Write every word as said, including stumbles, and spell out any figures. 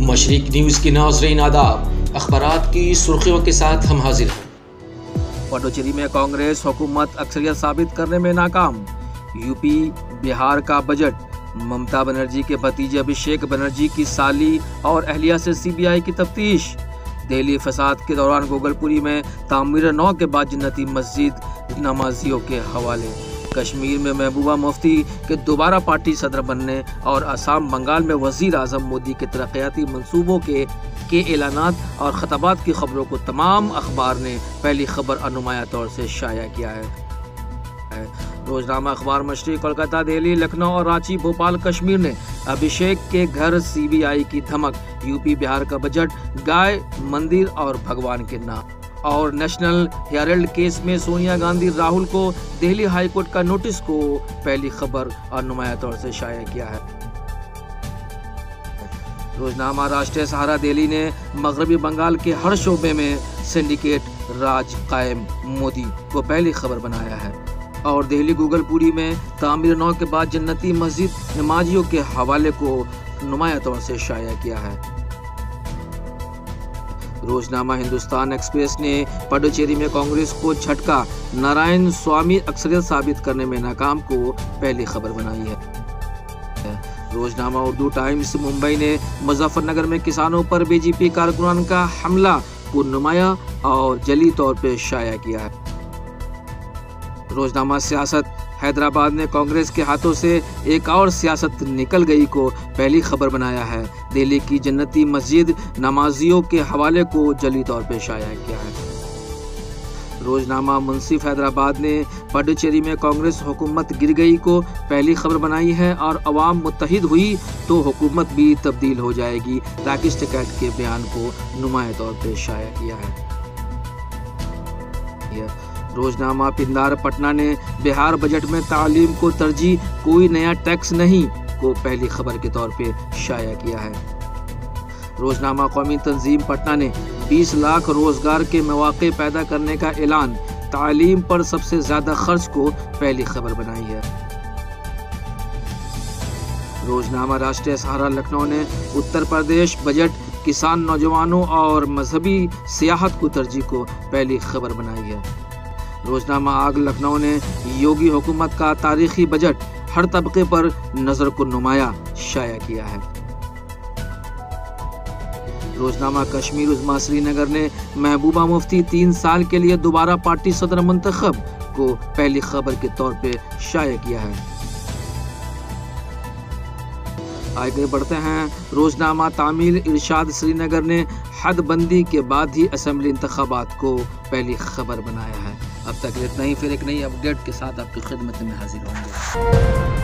मशरिक news की नाज़रीन आदाब, अखबारात की सुर्खियों के साथ हम हाजिर हैं। पुडुचेरी में कांग्रेस हुकूमत अक्सरियत साबित करने में नाकाम। यूपी बिहार का बजट, ममता बनर्जी के भतीजे अभिषेक बनर्जी की साली और अहलिया से सीबीआई की तफ्तीश। दिल्ली फसाद के दौरान गोगलपुरी में तामीर नौ के बाद जन्नती मस्जिद नमाजियों के हवाले। कश्मीर में महबूबा मुफ्ती के दोबारा पार्टी सदर बनने और असम बंगाल में वजीर आजम मोदी के तरक्याती मंसूबों के के ऐलानात और खतबात की खबरों को तमाम अखबार ने पहली खबर और नुमाया तौर से शाया किया है। रोजनामा अखबार मशरिक, कोलकाता, दिल्ली, लखनऊ और रांची, भोपाल, कश्मीर ने अभिषेक के घर सीबीआई की धमक, यूपी बिहार का बजट, गाय, मंदिर और भगवान के नाम। और नेशनल हेराल्ड केस में सोनिया गांधी राहुल को दिल्ली हाईकोर्ट का नोटिस को पहली खबर और नुमाया तौर से शाया किया है। रोजनामा राष्ट्रीय सहारा, दिल्ली ने मगरबी बंगाल के हर शोबे में सिंडिकेट राज कायम, मोदी को पहली खबर बनाया है। और दिल्ली गोगलपुरी में तामीर नौ के बाद जन्नती मस्जिद नमाजियों के हवाले को नुमाया तौर से शाया किया है। रोजनामा हिंदुस्तान एक्सप्रेस ने पुडुचेरी में कांग्रेस को झटका, नारायण स्वामी अक्सरियत साबित करने में नाकाम को पहली खबर बनाई है। रोजनामा उर्दू टाइम्स, मुंबई ने मुजफ्फरनगर में किसानों पर बीजेपी कारकुनान का हमला को नुमाया और जली तौर पर शाया किया है। रोजनामा सियासत, हैदराबाद में कांग्रेस के हाथों से एक और सियासत निकल गई को पहली खबर बनाया है। दिल्ली की जन्नती मस्जिद नमाजियों के हवाले को जली तौर पर शाया किया है। रोजनामा मुंसिफ, हैदराबाद ने पुडुचेरी में कांग्रेस हुकूमत गिर गई को पहली खबर बनाई है और अवाम मुत्तहिद हुई तो हुकूमत भी तब्दील हो जाएगी, राकेश टिकैत के बयान को नुमाया तौर पर शाया किया है। रोजनामा पिंदार, पटना ने बिहार बजट में तालीम को तरजीह, कोई नया टैक्स नहीं को पहली खबर के तौर पे शाया किया है। रोजनामा कौमी तंजीम, पटना ने बीस लाख रोजगार के मौके पैदा करने का ऐलान, तालीम पर सबसे ज्यादा खर्च को पहली खबर बनाई है। रोजनामा राष्ट्रीय सहारा, लखनऊ ने उत्तर प्रदेश बजट, किसान, नौजवानों और मजहबी सियाहत को तरजीह को पहली खबर बनाई है। रोजनामा आग, लखनऊ ने योगी हुकूमत का तारीखी बजट, हर तबके पर नजर को नुमाया शाया किया है। रोजनामा कश्मीर उज़्मा, श्रीनगर ने महबूबा मुफ्ती तीन साल के लिए दोबारा पार्टी सदर मुंतखब को पहली खबर के तौर पे शाया किया है। आगे बढ़ते हैं। रोजनामा तामील, इरशाद, श्रीनगर ने हदबंदी के बाद ही असेंबली इंतखाबात को पहली खबर बनाया है। अब तक इतना ही, फिर एक नई अपडेट के साथ आपकी खिदमत में हाजिर होंगे।